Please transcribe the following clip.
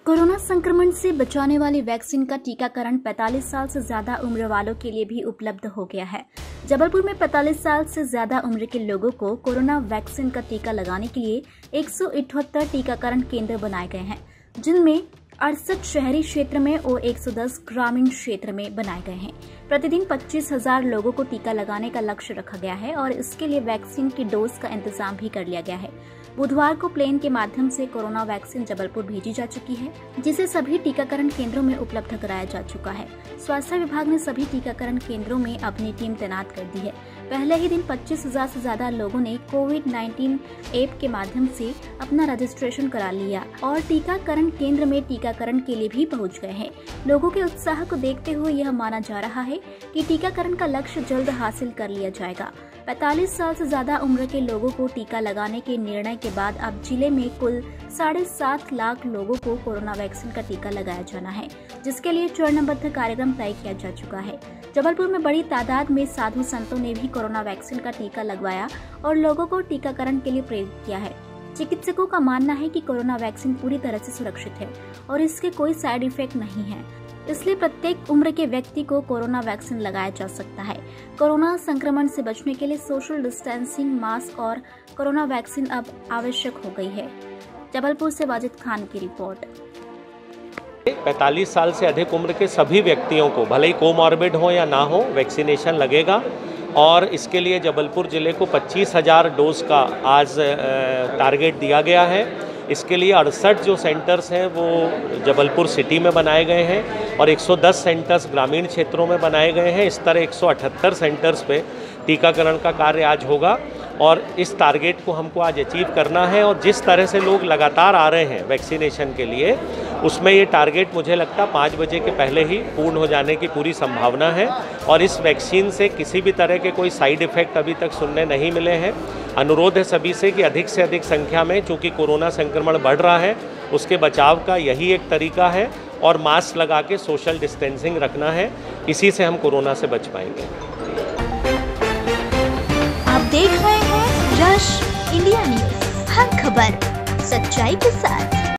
Corona संक्रमण से बचाने वाली वैक्सीन का टीकाकरण 45 साल से ज्यादा उम्र वालों के लिए भी उपलब्ध हो गया है। जबलपुर में 45 साल से ज्यादा उम्र के लोगों को कोरोना वैक्सीन का टीका लगाने के लिए 178 टीकाकरण केंद्र बनाए गए हैं, जिनमें 68 शहरी क्षेत्र में और 110 ग्रामीण क्षेत्र में बनाए गए हैं। प्रतिदिन 25,000 लोगों को टीका लगाने का लक्ष्य रखा गया है और इसके लिए वैक्सीन की डोज का इंतजाम भी कर लिया गया है। बुधवार को प्लेन के माध्यम से कोरोना वैक्सीन जबलपुर भेजी जा चुकी है, जिसे सभी टीकाकरण केंद्रों में उपलब्ध कराया जा चुका है। स्वास्थ्य विभाग ने सभी टीकाकरण केंद्रों में अपनी टीम तैनात कर दी है। पहले ही दिन 25,000 से ज्यादा लोगों ने कोविड-19 ऐप के माध्यम से अपना रजिस्ट्रेशन करा लिया और टीकाकरण केंद्र में टीकाकरण के लिए भी पहुंच गए हैं। लोगों के उत्साह को देखते हुए यह माना जा रहा है कि टीकाकरण का लक्ष्य जल्द हासिल कर लिया जाएगा। 45 साल से ज्यादा उम्र के लोगों को टीका लगाने के निर्णय के बाद अब जिले में कुल 7.5 लाख लोगों को कोरोना वैक्सीन का टीका लगाया जाना है, जिसके लिए चरणबद्ध कार्यक्रम तय किया जा चुका है। जबलपुर में बड़ी तादाद में साधु संतों ने भी कोरोना वैक्सीन का टीका लगवाया और लोगों को टीकाकरण के लिए प्रेरित किया है। चिकित्सकों का मानना है कि कोरोना वैक्सीन पूरी तरह से सुरक्षित है और इसके कोई साइड इफेक्ट नहीं है, इसलिए प्रत्येक उम्र के व्यक्ति को कोरोना वैक्सीन लगाया जा सकता है। कोरोना संक्रमण से बचने के लिए सोशल डिस्टेंसिंग, मास्क और कोरोना वैक्सीन अब आवश्यक हो गई है। जबलपुर से वाजिद खान की रिपोर्ट। 45 साल से अधिक उम्र के सभी व्यक्तियों को, भले ही कोमॉर्बिड हो या ना हो, वैक्सीनेशन लगेगा और इसके लिए जबलपुर ज़िले को 25,000 डोज का आज टारगेट दिया गया है। इसके लिए 68 जो सेंटर्स हैं वो जबलपुर सिटी में बनाए गए हैं और 110 सेंटर्स ग्रामीण क्षेत्रों में बनाए गए हैं। इस तरह 178 सेंटर्स पे टीकाकरण का कार्य आज होगा और इस टारगेट को हमको आज अचीव करना है। और जिस तरह से लोग लगातार आ रहे हैं वैक्सीनेशन के लिए, उसमें ये टारगेट मुझे लगता है 5 बजे के पहले ही पूर्ण हो जाने की पूरी संभावना है। और इस वैक्सीन से किसी भी तरह के कोई साइड इफ़ेक्ट अभी तक सुनने नहीं मिले हैं। अनुरोध है सभी से कि अधिक से अधिक संख्या में, चूँकि कोरोना संक्रमण बढ़ रहा है, उसके बचाव का यही एक तरीका है और मास्क लगा के सोशल डिस्टेंसिंग रखना है। इसी से हम कोरोना से बच पाएंगे। आप देख रहे हैं रश इंडिया न्यूज़, हर खबर सच्चाई के साथ।